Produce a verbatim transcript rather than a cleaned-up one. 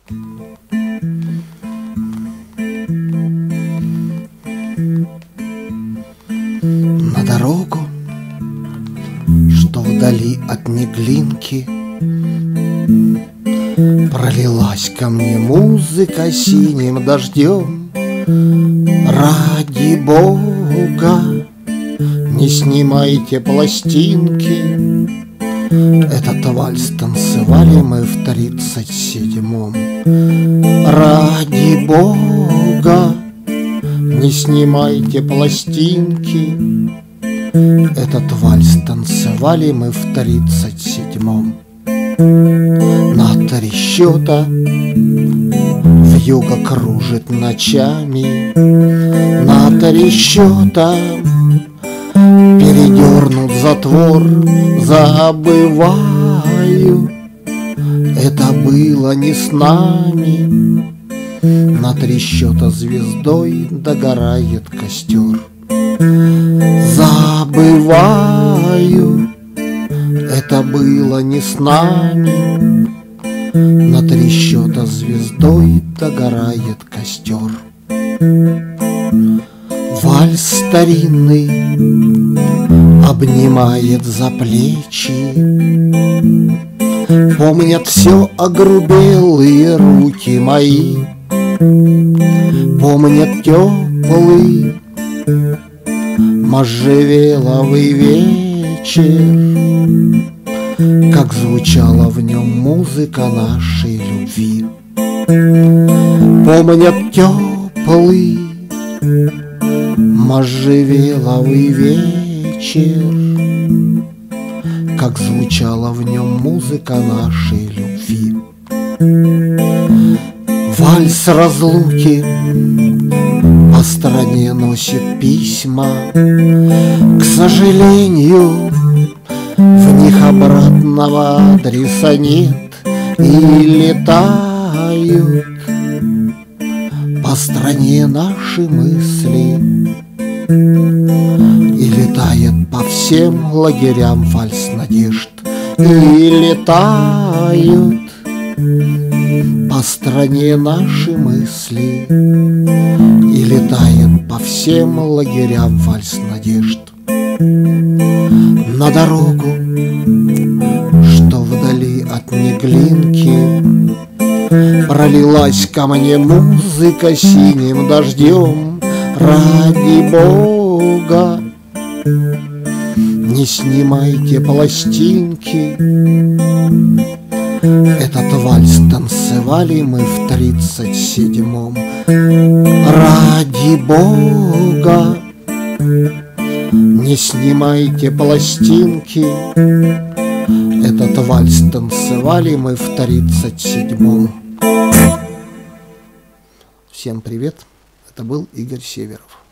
На дорогу, что вдали от Неглинки, пролилась ко мне музыка синим дождем. Ради Бога, не снимайте пластинки. Этот вальс танцевали мы в тридцать седьмом. Ради Бога, не снимайте пластинки. Этот вальс танцевали мы в тридцать седьмом. На три счета вьюга кружит ночами. На три счета передернут затвор. Забываю, это было не с нами. На три счета звездой догорает костер. Забываю, это было не с нами. На три счета звездой догорает костер. Вальс старинный обнимает за плечи. Помнят все огрубелые руки мои. Помнят теплый можжевеловый вечер, как звучала в нем музыка нашей любви. Помнят теплый можжевеловый вечер, как звучала в нем музыка нашей любви. Вальс разлуки по стране носит письма. К сожалению, в них обратного адреса нет. И летают по стране наши мысли, и летает по всем лагерям вальс надежд. И летают по стране наши мысли, и летает по всем лагерям вальс надежд. На дорогу, что вдали от Неглинки, пролилась ко мне музыка синим дождем. Ради Бога, не снимайте пластинки. Этот вальс танцевали мы в тридцать седьмом. Ради Бога, не снимайте пластинки. Этот вальс танцевали мы в тридцать седьмом. Всем привет, это был Игорь Северов.